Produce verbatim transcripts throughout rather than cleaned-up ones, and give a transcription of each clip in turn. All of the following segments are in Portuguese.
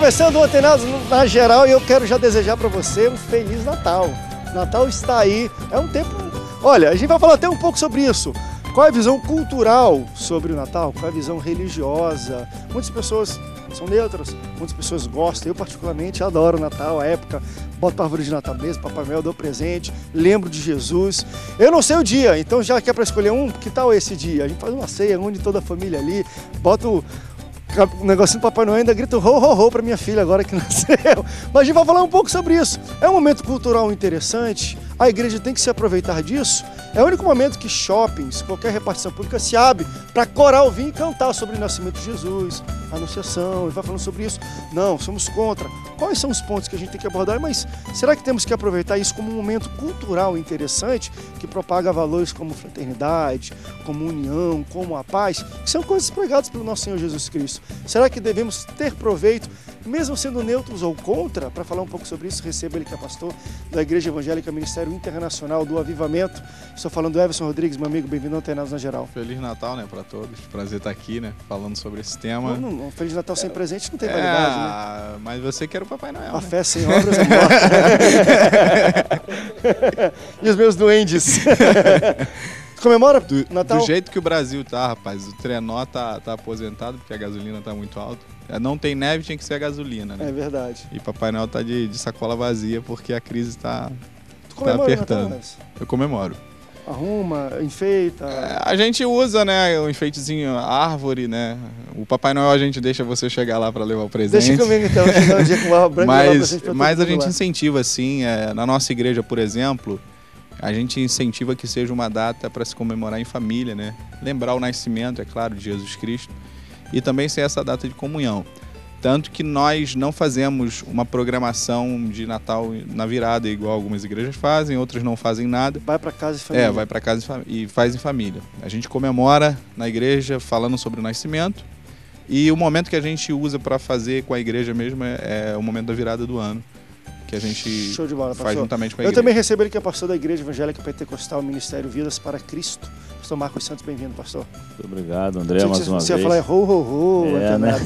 começando o Antenados na geral e eu quero já desejar para você um Feliz Natal. Natal está aí, é um tempo... Olha, a gente vai falar até um pouco sobre isso. Qual é a visão cultural sobre o Natal? Qual é a visão religiosa? Muitas pessoas são neutras, muitas pessoas gostam. Eu particularmente adoro o Natal, a época, boto a árvore de Natal mesmo, Papai Noel deu presente, lembro de Jesus. Eu não sei o dia, então já que é para escolher um, que tal esse dia? A gente faz uma ceia, une toda a família ali, bota o... o negocinho do Papai Noel, ainda grita ho, ho, ho para minha filha agora que nasceu. Mas a gente vai falar um pouco sobre isso. É um momento cultural interessante, a igreja tem que se aproveitar disso. É o único momento que shoppings, qualquer repartição pública se abre para coral vir e cantar sobre o nascimento de Jesus, a anunciação, e vai falando sobre isso. Não, somos contra. Quais são os pontos que a gente tem que abordar? Mas será que temos que aproveitar isso como um momento cultural interessante, que propaga valores como fraternidade, como união, como a paz, que são coisas pregadas pelo nosso Senhor Jesus Cristo? Será que devemos ter proveito, mesmo sendo neutros ou contra? Para falar um pouco sobre isso, recebo ele que é pastor da Igreja Evangélica Ministério Internacional do Avivamento. Estou falando do Everson Rodrigues, meu amigo, bem-vindo ao Antenados na Geral. Feliz Natal, né, para todos. Prazer estar aqui, né, falando sobre esse tema. Não, não, Feliz Natal sem é, presente não tem validade, é, né? Mas você quer o Papai Noel, A né? fé sem obras é morte. E os meus duendes. Comemora do, Natal? Do jeito que o Brasil tá, rapaz, o trenó tá, tá aposentado porque a gasolina tá muito alta. Não tem neve, tinha que ser a gasolina, né? É verdade. E Papai Noel tá de, de sacola vazia porque a crise tá, tu tá apertando. Natal, Eu comemoro. Arruma, enfeita. É, a gente usa, né, o enfeitezinho, a árvore, né? O Papai Noel a gente deixa você chegar lá para levar o presente. Deixa comigo então, chegar um dia com uma branca mas, e levar o presente pra mas a gente lá. incentiva, assim, é, na nossa igreja, por exemplo, a gente incentiva que seja uma data para se comemorar em família, né? Lembrar o nascimento, é claro, de Jesus Cristo. E também ser essa data de comunhão. Tanto que nós não fazemos uma programação de Natal na virada, igual algumas igrejas fazem, outras não fazem nada. Vai para casa e família. É, vai para casa e faz em família. A gente comemora na igreja falando sobre o nascimento. E o momento que a gente usa para fazer com a igreja mesmo é, é o momento da virada do ano, que a gente Show de bola, faz pastor. juntamente com a Eu igreja. também recebo ele que é pastor da Igreja Evangélica Pentecostal Ministério Vidas para Cristo. Pastor Marcos Santos, bem-vindo, pastor. Muito obrigado, André, mais uma vez. Você ia falar é ho, ho, ho. É, né?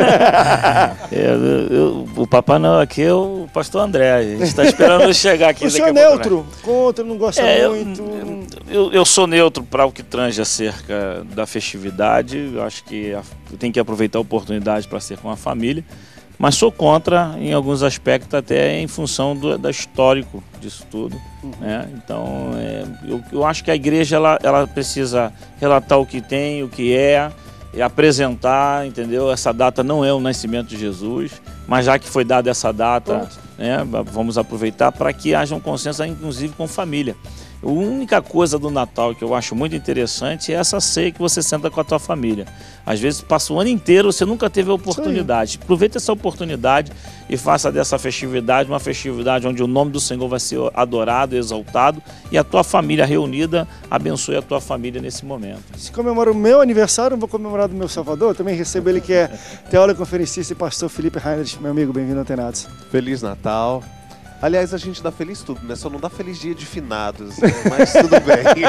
é, eu, eu, o Papai Noel aqui é o pastor André. A gente está esperando eu chegar aqui. O senhor é neutro? Contra, não gosta é, muito? Eu, eu, eu sou neutro para o que tange acerca da festividade. Eu acho que tem que aproveitar a oportunidade para ser com a família. Mas sou contra em alguns aspectos, até em função do da histórico disso tudo. Uhum. Né? Então, é, eu, eu acho que a igreja ela, ela precisa relatar o que tem, o que é, e apresentar, entendeu? Essa data não é o nascimento de Jesus, mas já que foi dada essa data, né, vamos aproveitar para que haja um consenso, inclusive com família. A única coisa do Natal que eu acho muito interessante é essa ceia que você senta com a tua família. Às vezes passa o ano inteiro, você nunca teve a oportunidade. Aproveita essa oportunidade e faça dessa festividade uma festividade onde o nome do Senhor vai ser adorado, exaltado, e a tua família reunida abençoe a tua família nesse momento. Se comemora o meu aniversário, eu vou comemorar do meu Salvador. Eu também recebo ele que é teólogo, conferencista e pastor Felipe Heinrich, meu amigo, bem-vindo ao Antenados. Feliz Natal. Aliás, a gente dá feliz tudo, né? Só não dá feliz dia de finados, né? Mas tudo bem.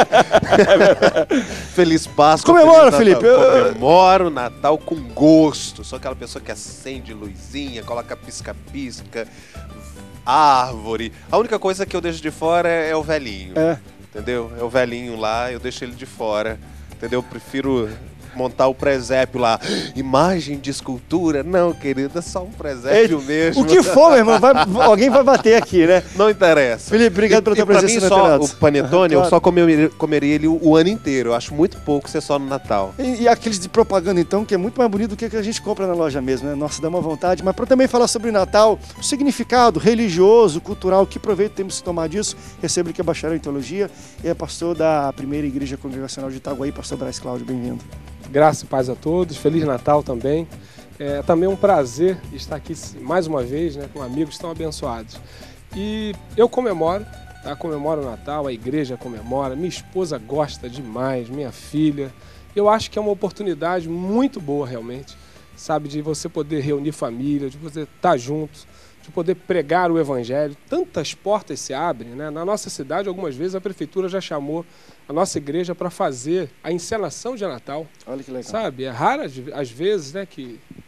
Feliz Páscoa. Comemora, feliz Felipe. Eu comemoro o Natal com gosto. Sou aquela pessoa que acende luzinha, coloca pisca-pisca, árvore. A única coisa que eu deixo de fora é, é o velhinho. É. Entendeu? É o velhinho lá, eu deixo ele de fora. Entendeu? Eu prefiro montar o presépio lá. Imagem de escultura? Não, querido, é só um presépio Ei, mesmo. O que for, meu irmão, vai, alguém vai bater aqui, né? Não interessa. Felipe, obrigado pela tua presença. E pra mim, só o panetone, eu só comeria, comeria ele o, o ano inteiro. Eu acho muito pouco ser só no Natal. E, e aqueles de propaganda, então, que é muito mais bonito do que a gente compra na loja mesmo, né? Nossa, dá uma vontade. Mas para também falar sobre Natal, o significado religioso, cultural, que proveito temos que tomar disso, recebo ele que é bacharel em teologia e é pastor da primeira igreja congregacional de Itaguaí, pastor Braz Cláudio, bem-vindo. Graça e paz a todos, Feliz Natal também. É também um prazer estar aqui mais uma vez, né, com amigos tão abençoados. E eu comemoro, tá? Comemoro o Natal, a igreja comemora, minha esposa gosta demais, minha filha. Eu acho que é uma oportunidade muito boa realmente, sabe, de você poder reunir família, de você estar junto, de poder pregar o evangelho. Tantas portas se abrem, né? Na nossa cidade, algumas vezes a prefeitura já chamou a nossa igreja para fazer a encenação de Natal. Olha que legal. Sabe, é raro às vezes, né, que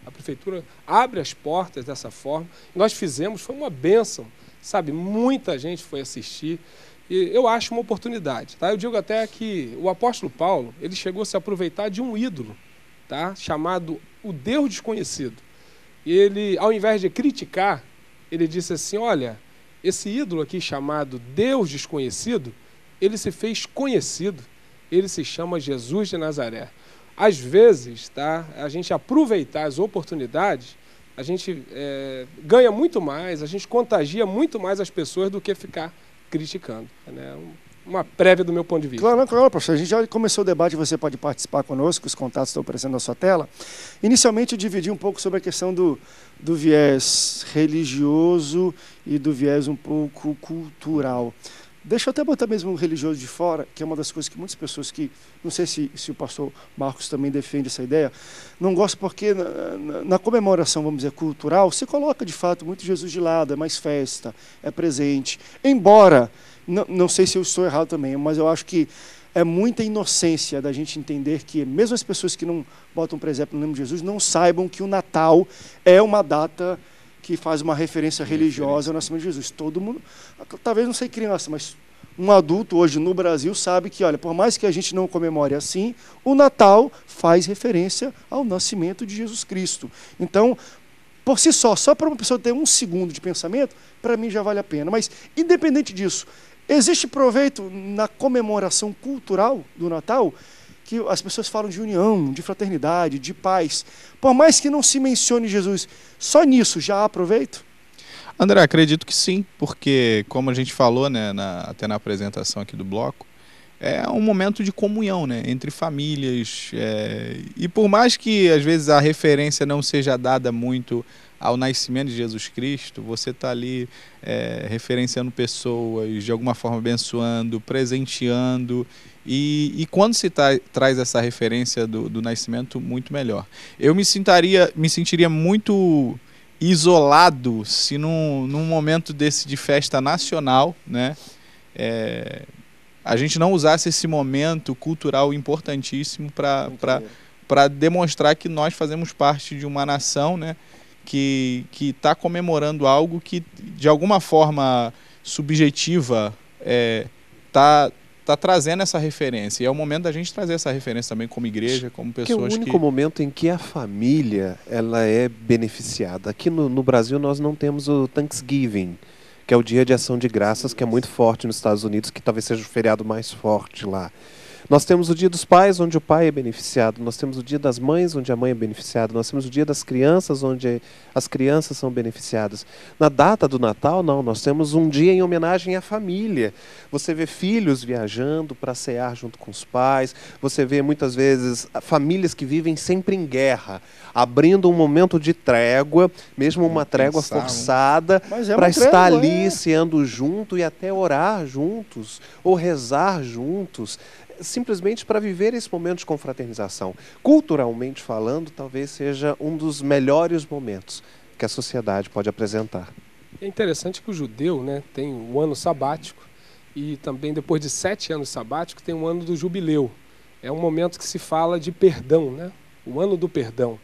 A prefeitura abre as portas dessa forma. Nós fizemos, foi uma bênção, sabe? Muita gente foi assistir. E eu acho uma oportunidade, tá? Eu digo até que o apóstolo Paulo, ele chegou a se aproveitar de um ídolo, tá? Chamado o Deus desconhecido. E ele, ao invés de criticar, ele disse assim, olha, esse ídolo aqui chamado Deus desconhecido, ele se fez conhecido, ele se chama Jesus de Nazaré. Às vezes, tá, a gente aproveitar as oportunidades, a gente é, ganha muito mais, a gente contagia muito mais as pessoas do que ficar criticando. Né? Uma prévia do meu ponto de vista. Claro, claro, professor. A gente já começou o debate, você pode participar conosco, os contatos estão aparecendo na sua tela. Inicialmente eu dividi um pouco sobre a questão do, do viés religioso e do viés um pouco cultural. Deixa eu até botar mesmo o religioso de fora, que é uma das coisas que muitas pessoas que, não sei se, se o pastor Marcos também defende essa ideia, não gosta porque na, na, na comemoração, vamos dizer, cultural, se coloca de fato muito Jesus de lado, é mais festa, é presente. Embora, não, não sei se eu estou errado também, mas eu acho que é muita inocência da gente entender que mesmo as pessoas que não botam presépio no nome de Jesus não saibam que o Natal é uma data que faz uma referência religiosa ao nascimento de Jesus. Todo mundo, talvez não sei criança, mas um adulto hoje no Brasil sabe que, olha, por mais que a gente não comemore assim, o Natal faz referência ao nascimento de Jesus Cristo. Então, por si só, só para uma pessoa ter um segundo de pensamento, para mim já vale a pena. Mas, independente disso, existe proveito na comemoração cultural do Natal, que as pessoas falam de união, de fraternidade, de paz. Por mais que não se mencione Jesus, só nisso já há proveito? André, acredito que sim, porque, como a gente falou, né, na, até na apresentação aqui do bloco, é um momento de comunhão, né, entre famílias. É, e por mais que, às vezes, a referência não seja dada muito ao nascimento de Jesus Cristo, você está ali é, referenciando pessoas, de alguma forma abençoando, presenteando, e, e quando se tá, traz essa referência do, do nascimento, muito melhor. Eu me sentiria, me sentiria muito isolado se num, num momento desse de festa nacional, né, é, a gente não usasse esse momento cultural importantíssimo para demonstrar que nós fazemos parte de uma nação, né, que está comemorando algo que, de alguma forma subjetiva, está é, tá trazendo essa referência. E é o momento da gente trazer essa referência também como igreja, como pessoas que... é o único que... momento em que a família ela é beneficiada. Aqui no, no Brasil nós não temos o Thanksgiving, que é o Dia de Ação de Graças, que é muito forte nos Estados Unidos, que talvez seja o feriado mais forte lá. Nós temos o Dia dos Pais, onde o pai é beneficiado. Nós temos o Dia das Mães, onde a mãe é beneficiada. Nós temos o Dia das Crianças, onde as crianças são beneficiadas. Na data do Natal, não. Nós temos um dia em homenagem à família. Você vê filhos viajando para cear junto com os pais. Você vê, muitas vezes, famílias que vivem sempre em guerra, abrindo um momento de trégua, mesmo uma trégua forçada, é para estar ali é. ceando junto e até orar juntos, ou rezar juntos, simplesmente para viver esse momento de confraternização. Culturalmente falando, talvez seja um dos melhores momentos que a sociedade pode apresentar. É interessante que o judeu, né, tem o ano sabático e também depois de sete anos sabáticos tem o ano do jubileu. É um momento que se fala de perdão, né? O ano do perdão.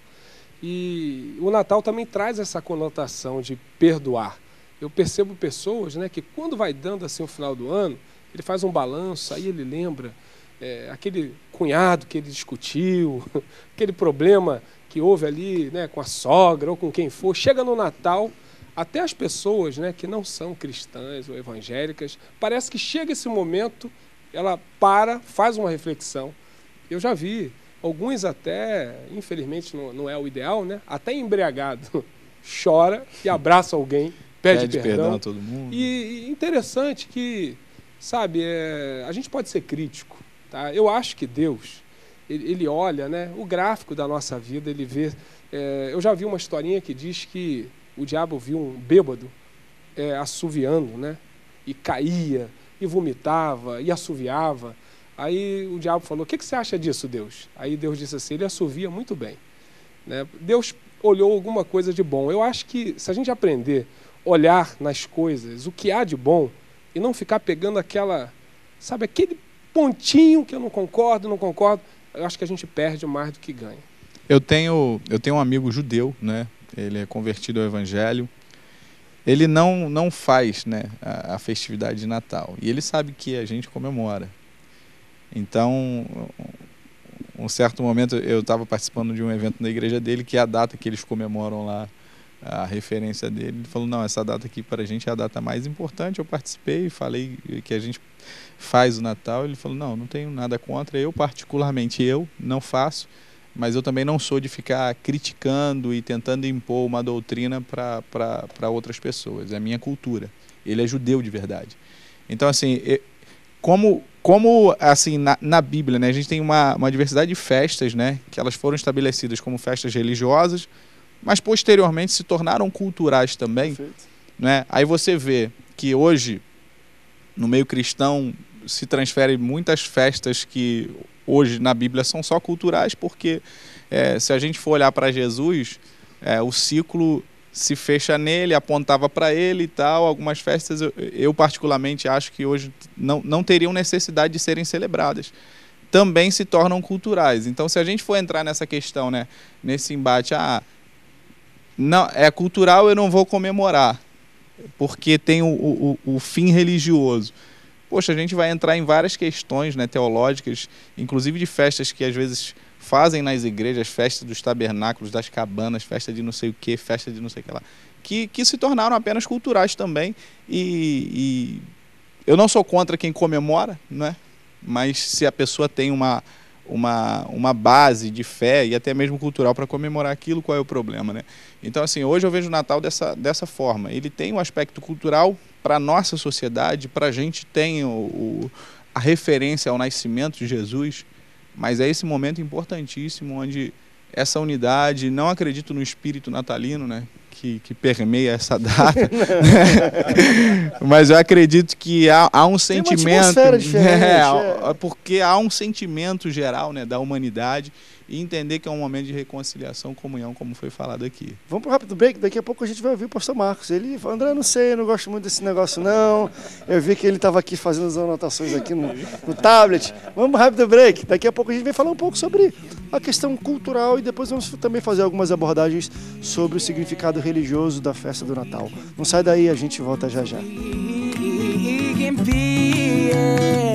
E o Natal também traz essa conotação de perdoar. Eu percebo pessoas, né, que quando vai dando assim o final do ano, ele faz um balanço, aí ele lembra É, aquele cunhado que ele discutiu, aquele problema que houve ali, né, com a sogra ou com quem for. Chega no Natal, até as pessoas, né, que não são cristãs ou evangélicas, parece que chega esse momento, ela para, faz uma reflexão. Eu já vi alguns até, infelizmente não, não é o ideal, né, até embriagado, chora e abraça alguém, pede, pede perdão. perdão a todo mundo. E, e interessante que, sabe, é, a gente pode ser crítico. Tá? Eu acho que Deus, ele, ele olha, né, o gráfico da nossa vida, ele vê... É, eu já vi uma historinha que diz que o diabo viu um bêbado é, assoviando, né, e caía, e vomitava, e assoviava. Aí o diabo falou, o que, que você acha disso, Deus? Aí Deus disse assim, ele assovia muito bem. Né? Deus olhou alguma coisa de bom. Eu acho que se a gente aprender a olhar nas coisas, o que há de bom, e não ficar pegando aquela, sabe, aquele pontinho que eu não concordo, não concordo, eu acho que a gente perde mais do que ganha. Eu tenho, eu tenho um amigo judeu, né? Ele é convertido ao evangelho. Ele não, não faz, né, a, a festividade de Natal. E ele sabe que a gente comemora. Então, um certo momento eu estava participando de um evento na igreja dele, que é a data que eles comemoram lá, a referência dele. Ele falou, não, essa data aqui para a gente é a data mais importante. Eu participei e falei que a gente faz o Natal. Ele falou, não, não tenho nada contra. Eu, particularmente, eu não faço. Mas eu também não sou de ficar criticando e tentando impor uma doutrina para outras pessoas. É a minha cultura. Ele é judeu de verdade. Então, assim, como, como assim, na, na Bíblia, né, a gente tem uma, uma diversidade de festas, né, que elas foram estabelecidas como festas religiosas, mas posteriormente se tornaram culturais também. Né? Aí você vê que hoje, no meio cristão, se transferem muitas festas que hoje na Bíblia são só culturais, porque é, se a gente for olhar para Jesus, é, o ciclo se fecha nele, apontava para ele e tal. Algumas festas eu, eu particularmente acho que hoje não, não teriam necessidade de serem celebradas. Também se tornam culturais. Então, se a gente for entrar nessa questão, né, nesse embate, ah, não, é cultural, eu não vou comemorar, porque tem o, o, o fim religioso. Poxa, a gente vai entrar em várias questões, né, teológicas, inclusive de festas que às vezes fazem nas igrejas, festa dos tabernáculos, das cabanas, festa de não sei o que, festa de não sei o que lá, que, que se tornaram apenas culturais também. E, e eu não sou contra quem comemora, né? Mas se a pessoa tem uma, uma, uma base de fé e até mesmo cultural para comemorar aquilo, qual é o problema, né? Então, assim, hoje eu vejo o Natal dessa, dessa forma. Ele tem um aspecto cultural para a nossa sociedade, para a gente tem o, o, a referência ao nascimento de Jesus, mas é esse momento importantíssimo onde essa unidade, não acredito no espírito natalino, né, que, que permeia essa data, mas eu acredito que há, há um tem sentimento, é, é. porque há um sentimento geral, né, da humanidade, e entender que é um momento de reconciliação, comunhão, como foi falado aqui. Vamos para um rápido break, daqui a pouco a gente vai ouvir o pastor Marcos. Ele falou, André, não sei, eu não gosto muito desse negócio não. Eu vi que ele estava aqui fazendo as anotações aqui no, no tablet. Vamos para um rápido break, daqui a pouco a gente vai falar um pouco sobre a questão cultural e depois vamos também fazer algumas abordagens sobre o significado religioso da festa do Natal. Não sai daí, a gente volta já já.